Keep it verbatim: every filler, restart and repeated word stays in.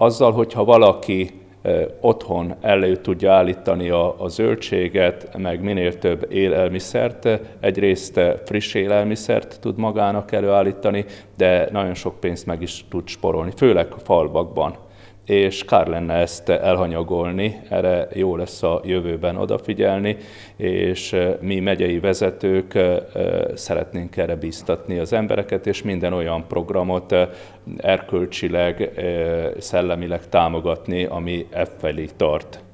azzal, hogyha valaki otthon elő tudja állítani a, a zöldséget, meg minél több élelmiszert, egyrészt friss élelmiszert tud magának előállítani, de nagyon sok pénzt meg is tud spórolni, főleg a falvakban. És kár lenne ezt elhanyagolni, erre jó lesz a jövőben odafigyelni, és mi megyei vezetők szeretnénk erre bíztatni az embereket, és minden olyan programot erkölcsileg, szellemileg támogatni, ami e felé tart.